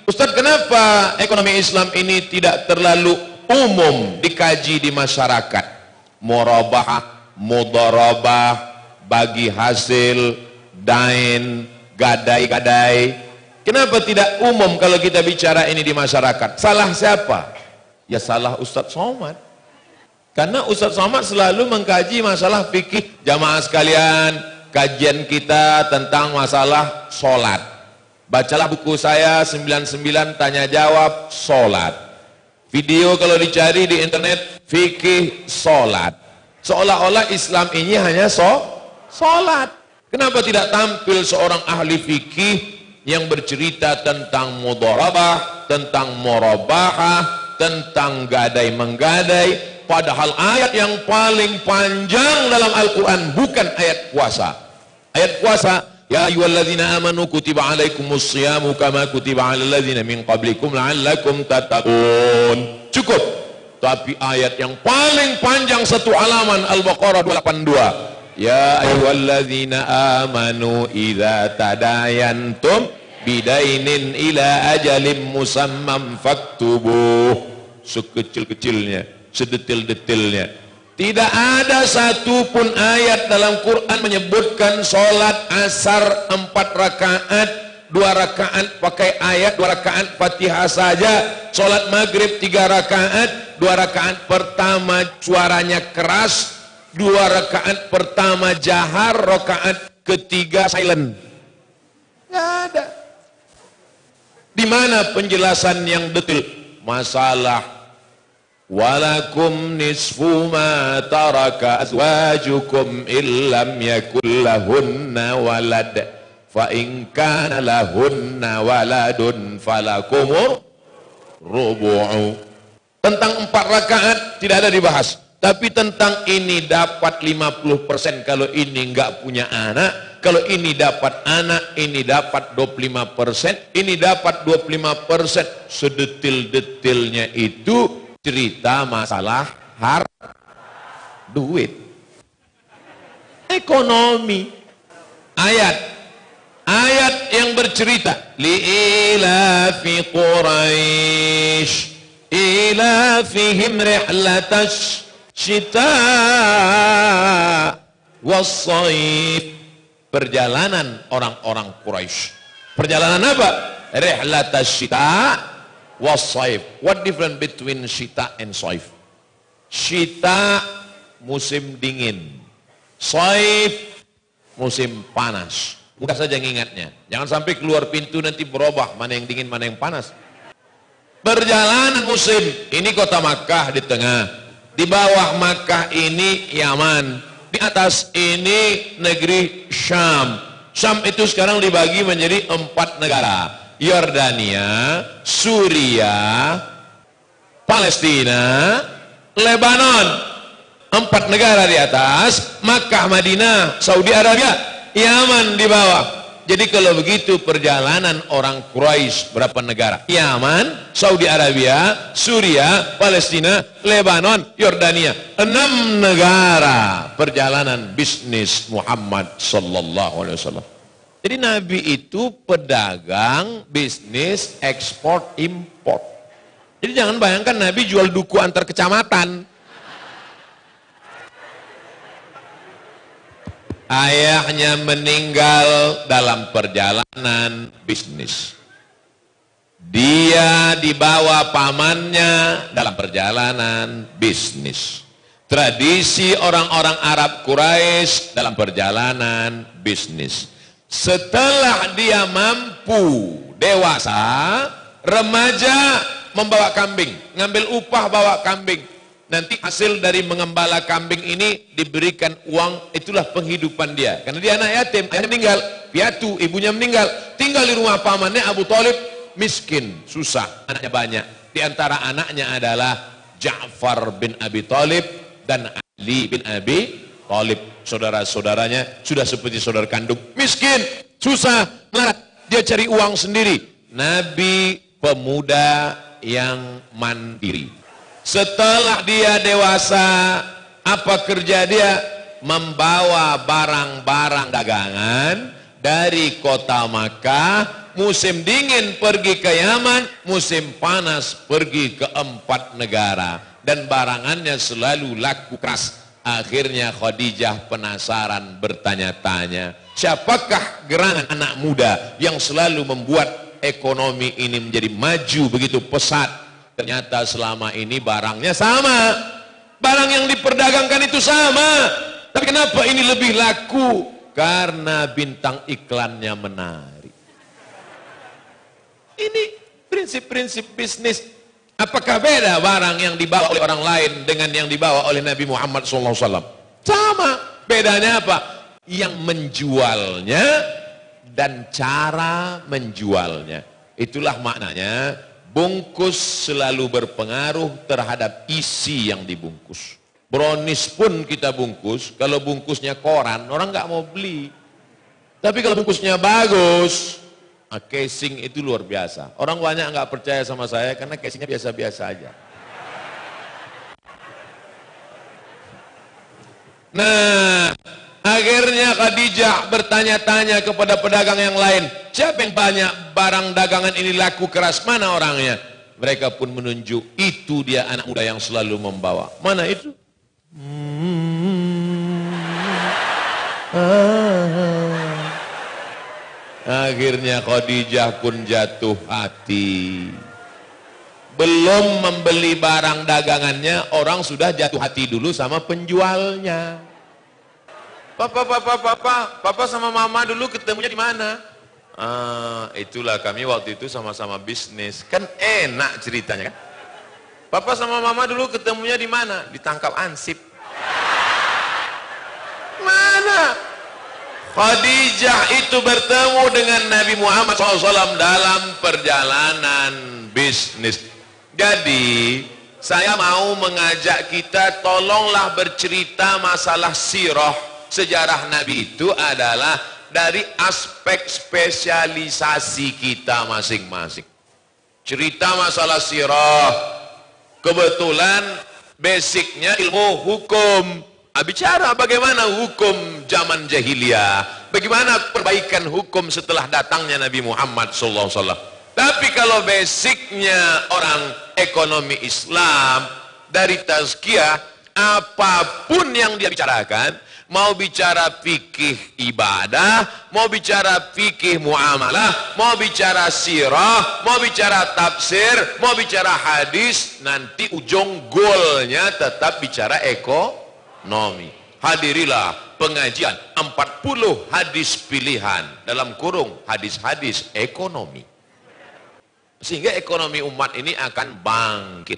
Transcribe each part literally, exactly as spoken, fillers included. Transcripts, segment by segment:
Ustadz, kenapa ekonomi Islam ini tidak terlalu umum dikaji di masyarakat? Murabahah, mudharabah, bagi hasil, dain, gadai-gadai. Kenapa tidak umum kalau kita bicara ini di masyarakat? Salah siapa? Ya salah Ustadz Somad. Karena Ustadz Somad selalu mengkaji masalah fikih. Jamaah sekalian, kajian kita tentang masalah sholat. Bacalah buku saya sembilan puluh sembilan tanya jawab sholat. Video kalau dicari di internet fikih sholat. Seolah-olah Islam ini hanya so, sholat. Kenapa tidak tampil seorang ahli fikih yang bercerita tentang mudharabah, tentang murabahah, tentang gadai menggadai? Padahal ayat yang paling panjang dalam Al-Quran bukan ayat puasa. Ayat puasa, ya ayyuhalladzina amanu kutiba alaikumus shiyamu kama kutiba alal ladzina min qablikum la'allakum tattaqun. Cukup. Tapi ayat yang paling panjang satu halaman Al-Baqarah dua ratus delapan puluh dua. Ya ayyuhalladzina amanu idza tadayantum bidainin ila ajalin musammam faktubuh. Sekecil-kecilnya, sedetil-detilnya. Tidak ada satupun ayat dalam Quran menyebutkan sholat asar empat rakaat, dua rakaat pakai ayat, dua rakaat Fatihah saja. Sholat maghrib tiga rakaat, dua rakaat pertama suaranya keras, dua rakaat pertama jahar, rakaat ketiga silent. Nggak ada. Di mana penjelasan yang detail masalah walakum nisfu ma taraka azwajukum illam yakul lahunna walad fa in kana lahunna waladun falakumur rubu'u. Tentang empat rakaat tidak ada dibahas, tapi tentang ini dapat lima puluh persen kalau ini enggak punya anak, kalau ini dapat anak, ini dapat dua puluh lima persen, ini dapat dua puluh lima persen. Sedetil-detilnya itu cerita masalah har duit, ekonomi. Ayat ayat yang bercerita li'ilafi Quraisy ilafihim rihlatash syita was-shaif. Perjalanan orang-orang Quraisy. Perjalanan apa? Rihlatash syita was-shaif. What difference between syita and shaif? Syita musim dingin, shaif musim panas. Bukan saja ingatnya, jangan sampai keluar pintu nanti berubah mana yang dingin mana yang panas. Perjalanan musim ini kota Makkah di tengah, di bawah Makkah ini Yaman, di atas ini negeri Syam. Syam itu sekarang dibagi menjadi empat negara: Yordania, Suria, Palestina, Lebanon. Empat negara di atas, Makkah, Madinah, Saudi Arabia, Yaman di bawah. Jadi kalau begitu perjalanan orang Quraisy berapa negara? Yaman, Saudi Arabia, Suria, Palestina, Lebanon, Yordania. Enam negara perjalanan bisnis Muhammad sallallahu alaihi wasallam. Jadi Nabi itu pedagang bisnis ekspor impor. Jadi jangan bayangkan Nabi jual duku antar kecamatan. Ayahnya meninggal dalam perjalanan bisnis. Dia dibawa pamannya dalam perjalanan bisnis. Tradisi orang-orang Arab Quraisy dalam perjalanan bisnis. Setelah dia mampu, dewasa, remaja, membawa kambing, ngambil upah bawa kambing. Nanti hasil dari mengembala kambing ini diberikan uang, itulah penghidupan dia. Karena dia anak yatim, ayahnya meninggal, piatu, ibunya meninggal, tinggal di rumah pamannya Abu Thalib, miskin, susah, anaknya banyak. Di antara anaknya adalah Ja'far bin Abi Thalib dan Ali bin Abi Thalib. Saudara-saudaranya sudah seperti saudara kandung, miskin, susah, melarat, dia cari uang sendiri. Nabi pemuda yang mandiri. Setelah dia dewasa, apa kerja dia? Membawa barang-barang dagangan dari kota Makkah musim dingin pergi ke Yaman, musim panas pergi ke empat negara, dan barangannya selalu laku keras. Akhirnya Khadijah penasaran, bertanya-tanya, siapakah gerangan anak muda yang selalu membuat ekonomi ini menjadi maju begitu pesat? Ternyata selama ini barangnya sama, barang yang diperdagangkan itu sama, tapi kenapa ini lebih laku? Karena bintang iklannya menarik. Ini prinsip-prinsip bisnis. Apakah beda barang yang dibawa oleh orang lain dengan yang dibawa oleh Nabi Muhammad shallallahu alaihi wasallam? Sama. Bedanya apa? Yang menjualnya dan cara menjualnya. Itulah maknanya bungkus selalu berpengaruh terhadap isi yang dibungkus. Brownies pun kita bungkus, kalau bungkusnya koran, orang nggak mau beli. Tapi kalau bungkusnya bagus, nah, casing itu luar biasa. Orang banyak nggak percaya sama saya karena casingnya biasa-biasa aja. Nah, akhirnya Khadijah bertanya-tanya kepada pedagang yang lain, siapa yang banyak barang dagangan ini laku keras, mana orangnya? Mereka pun menunjuk, itu dia anak muda yang selalu membawa. Mana itu? Hmm. Ah. Akhirnya Khadijah pun jatuh hati. Belum membeli barang dagangannya, orang sudah jatuh hati dulu sama penjualnya. Papa, papa, papa, papa sama mama dulu ketemunya di mana? Ah, itulah kami waktu itu sama-sama bisnis. Kan enak ceritanya kan? Papa sama mama dulu ketemunya di mana? Ditangkap ansip. Mana? Khadijah itu bertemu dengan Nabi Muhammad shallallahu alaihi wasallam dalam perjalanan bisnis. Jadi saya mau mengajak kita, tolonglah bercerita masalah sirah. Sejarah Nabi itu adalah dari aspek spesialisasi kita masing-masing. Cerita masalah sirah. Kebetulan basicnya ilmu hukum. Bicara bagaimana hukum zaman jahiliyah, bagaimana perbaikan hukum setelah datangnya Nabi Muhammad shallallahu alaihi wasallam. Tapi kalau basicnya orang ekonomi Islam, dari tazkiyah, apapun yang dia bicarakan, mau bicara fikih ibadah, mau bicara fikih muamalah, mau bicara sirah, mau bicara tafsir, mau bicara hadis, nanti ujung goalnya tetap bicara ekonomi. Hadirilah pengajian empat puluh hadis pilihan, dalam kurung hadis-hadis ekonomi, sehingga ekonomi umat ini akan bangkit.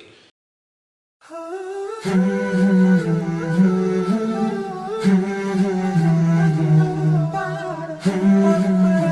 Hmm.